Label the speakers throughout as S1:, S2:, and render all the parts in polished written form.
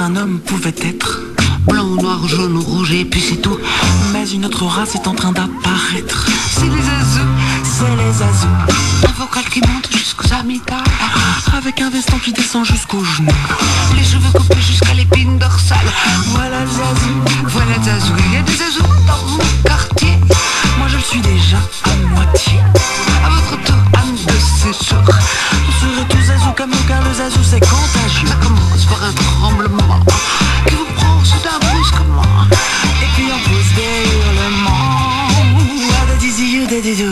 S1: un homme pouvait être
S2: blanc ou noir, jaune ou rouge et puis c'est tout.
S1: Mais une autre race est en train d'apparaître.
S2: C'est les azous.
S1: C'est les azous.
S2: Un vocal qui monte jusqu'aux amygdales,
S1: avec un veston qui descend jusqu'aux genoux.
S2: les cheveux coupés jusqu'à l'épine dorsale.
S1: Voilà le zazou.
S2: Voilà Zazou. Il y a des azous dans mon quartier.
S1: Moi je le suis déjà à moitié.
S2: À votre tour, âme de séjour.
S1: Vous serez tous zazou comme nous car le zazou c'est contagieux.
S2: Ça commence par un tremblement qui vous prend soudain brusquement.
S1: Et puis on pousse des hurlements. Des zizi, des didou.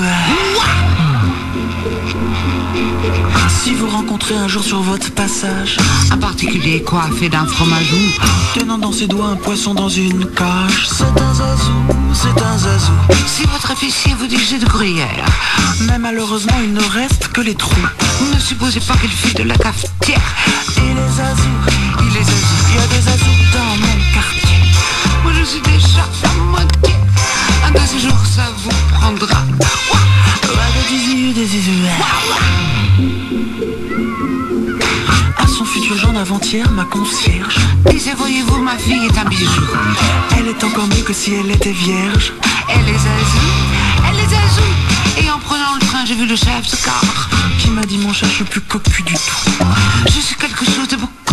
S1: Si vous rencontrez un jour sur votre passage
S2: Un particulier coiffé d'un fromagou,
S1: tenant dans ses doigts un poisson dans une cage, c'est un zazou, c'est un zazou.
S2: si votre officier vous dit que j'ai de gruyère,
S1: Mais malheureusement il ne reste que les trous.
S2: ne supposez pas qu'il file de la cafetière.
S1: Et les zazous,
S2: Il est azou.
S1: il y a des zazous dans mon quartier.
S2: Moi je suis déjà à moitié. Un de ces jours ça vous prendra.
S1: Des zizi, des zizi. À son futur genre d'avant-hier, ma concierge,
S2: Disait, voyez-vous, ma fille est un bijou.
S1: elle est encore mieux que si elle était vierge.
S2: Elle est azou, elle est azou. Et en prenant le train, j'ai vu le chef de car.
S1: Qui m'a dit mon chat, je suis plus cocu du tout.
S2: Je suis quelque chose de beaucoup